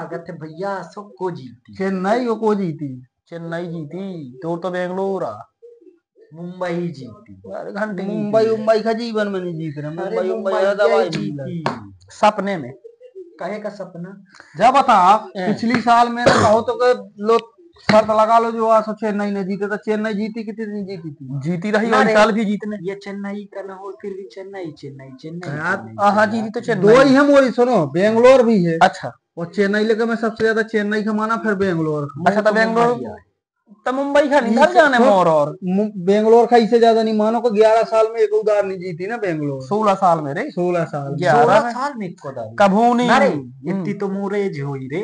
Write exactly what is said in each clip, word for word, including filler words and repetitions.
लागत है भैया सबको जीती। चेन्नई को जीती। चेन्नई जीती तो तो बेंगलोर आ मुंबई जीती। अरे घंटे मुंबई मुंबई का जीवन में नहीं जीत रहे। अरे मुंबई मुंबई मुंबई दवाई जीती सपने में। कहे का सपना। जब बता पिछली साल मैंने कहो तो के लोग शर्त लगा लो जो आज चेन्नई ने जीते तो चेन्नई जीती कितनी नहीं जीती थी। जीती रही ना और रे, साल भी जीतने। ये चेन्नई का ना हो फिर भी चेन्नई चेन्नई चेन्नई यार, चेन्नई, हाँ चेन्नई। जीती तो दो चेन्नई। ही है मोरी सुनो बेंगलोर भी है अच्छा और चेन्नई लेकर मैं सबसे ज्यादा चेन्नई का माना फिर बेंगलोर का। अच्छा तो तो बेंगलोर मुंबई है। तो मुंबई का नहीं ये घर जाने सब- मोर और मु- बेंगलोर का इससे ज्यादा नहीं मानो को ग्यारह साल में एक उदार नहीं जीती ना बेंगलोर। सोलह साल में रे सोलह साल में। ग्यारह सोलह में साल में इक्को दारू। कभू नहीं ना रे हम्म, इतनी तो मोरेज हुई रे।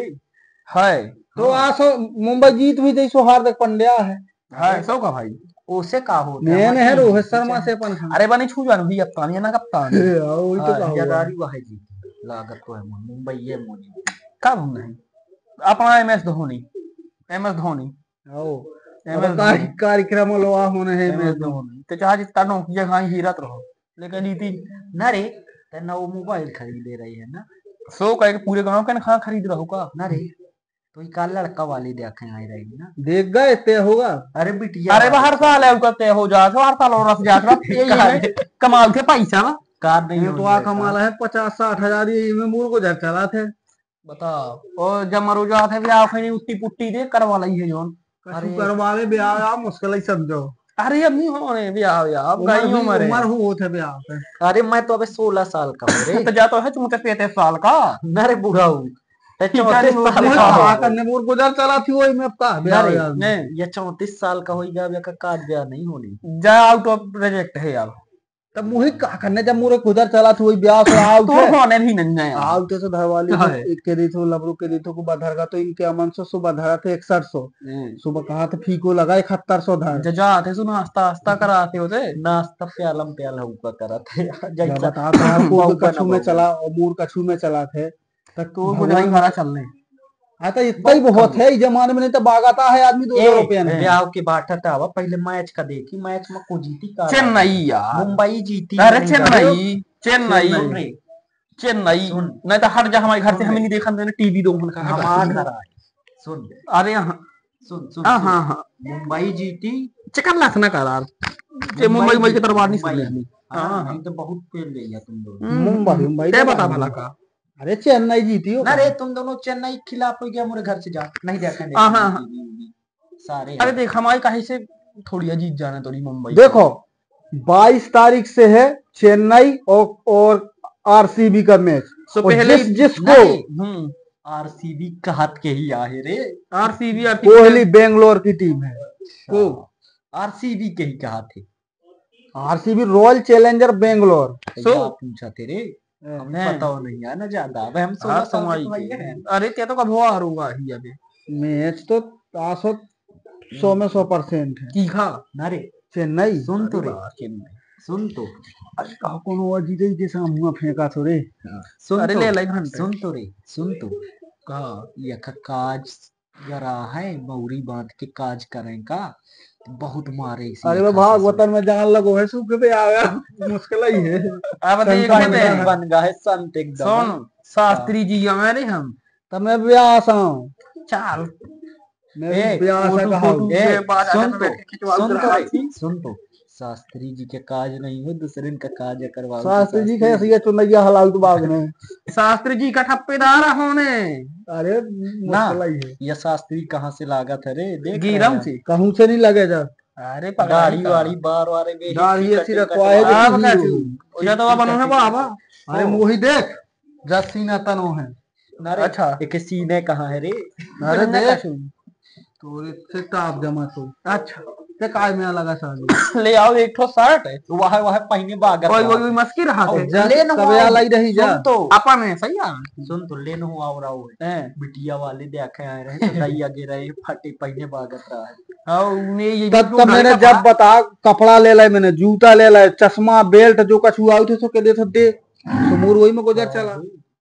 है तो आसो मुंबई जीत भी गई सो हार्दिक पांड्या है। है सौ का भाई। उसे का होता मैंने है हमारी रोहित जीती शर्मा चाहे। से अपन अरे बनी छू जान भी कप्तान ये ना कप्तान है। वही तो कहा हुआ। जदारी वह जीती लागत तो है मुंबई ये मोदी। कब नहीं अपना M S Dhoni M S Dhoni आओ एम अब एस कार्य- धोनी कार्यक्रम लोआ होने है एम मैं एस तो। धोनी तो चाहे जितना नौकिया खाई हीरत रहो लेकिन जीती ना रे तेना वो मोबाइल खरीदे रही है ना। सो कह के पूरे गांव के खा खरीद रहो का। ना रे तो ये का लड़का वाली देखे आई रही ना। देख गए तय होगा। अरे बिटिया अरे बाहर साल है करते हो जा हर साल और रस जा यही कमाल थे पैसा ना कार नहीं ये तो होनी आ ऐसा। कमाला है पचास साठ हजार ये में मूल को घर चला थे। बताओ और जब मरो जात है भी आप उट्टी पुट्टी दे करवा ली है जोन। कछु करवा ले ब्याह आप मुश्किल ही समझो। अरे अब नहीं होने भी आओ यार अब उम्र गई भी उम्र उम्र है हो थे ब्याह पे। अरे मैं तो अबे सोलह साल का हूँ रे। तो जाता है तुम पैंतीस साल का ना रे बूढ़ा हूँ ते ठीक है, चौंतीस वो साल मुझे का कहा हो करने मूल गुजर चला थी वही में का ना ब्याह रे याद में। नहीं ये चौंतीस साल का हो गया अब का काज ब्याह नहीं होनी। जा आउट ऑफ प्रोजेक्ट है यार तब मुझे कहा करने जब मुझे गुजर चला थी वही ब्याह से आउट तो है। होने भी नहीं है यार। आउट है तो धरवाली हाँ। के दी थो लबरू के दी थो को बधर का तो इनके अमन से सुबह धरा थे इकसठ सौ सुबह कहा था फीको लगा इकहत्तर सौ धर। जा जाते सुनो नाश्ता नाश्ता कराते होते नाश्ता प्यालम प्याला हुआ करा थे जब जैसा बता था को बहू का कछु ना में बहू। चला और मूर कछु में चला थे तब तो गुजराई भरा चलने हाँ तो इतना ही बहुत है इस जमाने में नहीं तो बागाता है आदमी दो हजार रुपया में। ब्याह के बाटा था वह पहले मैच का देखी मैच में को जीती का चेन्नई यार मुंबई जीती। अरे नहीं चेन्नई चेन्नई सुन रे चेन्नई सुन। नहीं तो हट जा हमारे घर से सुन हमें रे। नहीं देखा मैंने टीवी दो का हमार घर आए सुन अरे हाँ सुन सुन हाँ सुन। हाँ हाँ मुंबई जीती। चिकन लाखना करार ये मुंबई मुंबई के तरबार नहीं मुंबई। सुन हमें हाँ, हाँ नहीं तो बहुत पेल गई है तुम लोग। मुंबई मुंबई तय तो बता बात भला नहीं। का अरे चेन्नई जीती हो ना रे तुम दोनों चेन्नई के खिलाफ हो गया मेरे घर से जा नहीं देखा हाँ, हाँ, हाँ। सारे अरे देख हमारी कहीं से थोड़ी अजीत जाना थोड़ी मुंबई देखो बाईस तारीख से है चेन्नई और और आरसीबी का मैच। सो और पहले जिस जिसको हम्म आरसीबी का हाथ के ही आहे रे। आरसीबी कोहली बेंगलोर की टीम है। को आरसीबी के ही कहा थे। RCB royal challenger Bangalore. सो सो पूछा थे रे हमें हैं। पता हो नहीं है ना ज्यादा अब हम सोलह हाँ साल के तो तुम्हारी भैया हैं। अरे क्या तो कब हुआ हारूंगा ही अभी मैच तो आसो सौ में सौ परसेंट है। की खा ना रे चेन्नई सुन तो रे चेन्नई सुन तो अरे कहो कोनो और जीते ही जैसा मुंह फेंका तो रे। सुन अरे तो ले ले घंटे सुन तो रे सुन तो कहा यह काज जरा है मौरी बांध के काज करें का तो बहुत मारे इसी अरे यखा वो से भागवतन में जान लगो है सूखे पे आ गया मुश्किल ही है। अब देख संत ले संत बन गए संत एकदम सुन शास्त्री जी हमारे हम तब मैं ब्यास हूँ। चाल मैं ए, भी ब्यास फोटू का फोटू ए, के बाद सुन आजा तो बैठ के खिंचवा सुन तो उधर रे, सुन तो शास्त्री जी के काज नहीं हो दूसरे का काज करवाओ तो शास्त्री जी कैसे ये चुनैया हलाल तो बाग में। शास्त्री जी का ठप्पेदार होने अरे ना मुश्किल ही है। यह शास्त्री कहाँ से लागत है रे देख रहे गिरम हैं। से कहूं से नहीं लगे जब अरे दाढ़ी पगड़ी वाड़ी बार वारे वे दाढ़ी हिप्पी ऐसी कटिंग रखवाए कटवा- जो अब हीरो कैसे हो। उजा तो बनो है बाबा अरे ओ। मोही देख जस्सी न तनो है। ना रे, अच्छा। एक सीने कहाँ है रे अरे ना देख कैसे? तो इससे टाप जमा तो अच्छा ते काय में लगा शादी। ले आओ एक ठो शर्ट है वह वह पहने बागत ओए रहा। ओए ओए मस्की रहा और थे जा ले न कबे हुआ लाई रही जा। सुन तो अपन है सही है सुन तो लेन हुआ और आओ हैं बिटिया वाले देखे आए रहे तो दही आगे रहे फटे पहने बागत रहा है। और उन्हें ये तब तब मैंने जब बता कपड़ा ले लाए मैंने जूता ले लाए चश्मा बेल्ट जो कछु आउ थे सो के दे थे दे सुमूर वही में गुजर चला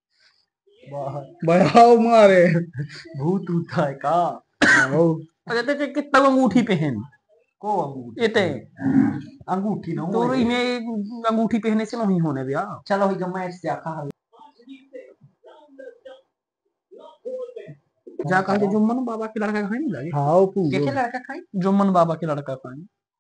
बाहर बयाओ मारे। भूत उठा है का आओ। अरे ते कितना अंगूठी पहन को अंगूठी इते अंगूठी ना तो हो इन्हें अंगूठी पहनने से नहीं होने भैया चलो ही मैच से आखा जा कहा कि जुम्मन बाबा के लड़का खाई नहीं लगे खाओ के पूजो। के लड़का खाई। जुम्मन बाबा के लड़का खाई।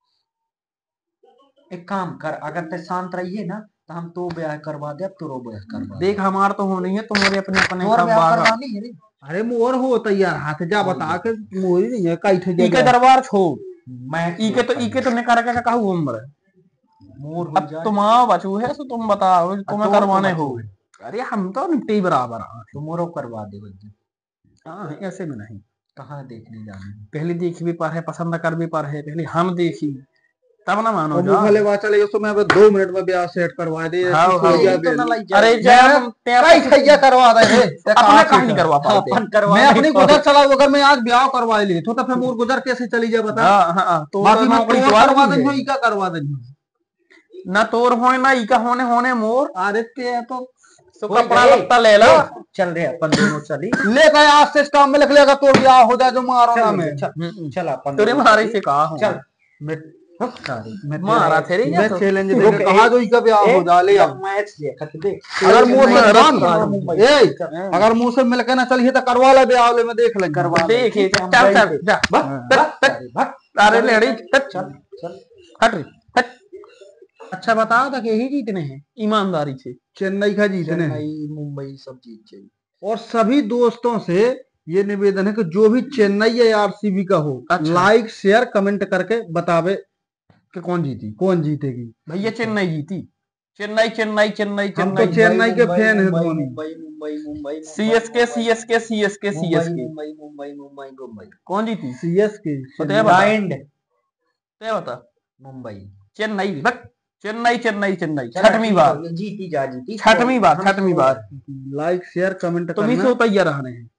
एक काम कर, अगर ते शांत रहिए ना तो हम तो ब्याह करवा दे, अब तो ब्याह करवा दे। देख हमार तो होनी है, तुम्हारे अपने अपने और सब ब्याह बागा। करवानी है रे। अरे मोर हो तैयार हाथ जा बता के मोरी नहीं है काई थे इके दरबार छोड़, मैं इके तो इके तो निकाल के कहू उम्र। मोर हो अब जाए तुम आओ बचू है तो तुम बताओ तुम्हें तो करवाने बचू हो। है। अरे हम तो निपटे ही बराबर हैं। तो मोरो करवा दे बच्चे। हाँ ऐसे में नहीं, कहाँ देखने जाना है? पहले देख भी पर है, पसंद कर भी पर है, पहले हम देखी तब ना मानो अब जा। भले बात चले यो तो मैं अब दो मिनट में ब्याह सेट करवा दे। हाँ, ऐसी हाँ। कोई यही ब्याह तो ना भी- लाई जाए। अरे जब कई खैया करवा दे रे ते अपना कहाँ काम से नहीं कर? करवा पाते। अपन करवा मैं दे अपनी तो। गुजर चलाऊ, अगर मैं आज ब्याह करवा ली तो तो फिर मोर गुजर कैसे चली जाए बता। हाँ हाँ तो बाकी मैं नौकरी तोर तो आ करवा रही देनी है। हो इका करवा देनी हो। ना तोर होने ना इका होने होने मोर अरे ते तो तो कोई कपड़ा गए। लत्ता ले लो। चल रहे अपन दोनों चली। ले गए आज से इस काम में लिख लेगा तो ब्याह हो जाए जो मारो ना चल मैं। चल चल अपन तेरे दोनों मारे चली। से कहा हूँ। चल मैं सारी मारा थे रे मैं तो। चैलेंज रुक, देके कहा जो इका ब्याह हो जा ले अब। मैच देखा तो देख। अगर मुंह से मैं मान रस- मुंबई। ए अगर मुंह से मिल के ना चलिए तो करवा ले ब्याह ले मैं देख लेंगे। करवा ले। देख ठीक है, हम चल गए चल थे। जा भग, तट, भग, तट। सारी, भग। अरे चल, लेडी तट, चल चल। हट रे हट। अच्छा बताओ था कि यही जीतने हैं ईमानदारी से। चेन्नई का जीतने हैं। चेन्नई मुंबई सब जीत जाएगी। और सभी दोस्तों से ये निवेदन है कि जो भी चेन्नई या आरसीबी का हो अच्छा। लाइक शेयर कमेंट करके बतावे कि कौन जीती। कौन जीतेगी। भैया चेन्नई जीती। चेन्नई चेन्नई चेन्नई हम तो चेन्नई चेन्नई के मुंबई, फैन है Mumbai, Dhoni. Mumbai Mumbai Mumbai CSK CSK CSK CSK Mumbai Mumbai Mumbai Mumbai कौन जीती सीएसके बताया बता। ब्लाइंड तय बता। मुंबई। चेन्नई बट चेन्नई चेन्नई चेन्नई चल, छठवीं ठीक बार है, जीती जा जीती। छठवीं बार हम छठवीं तो- बार लाइक शेयर कमेंट तुम ही करना। सो तैयार रहने हैं।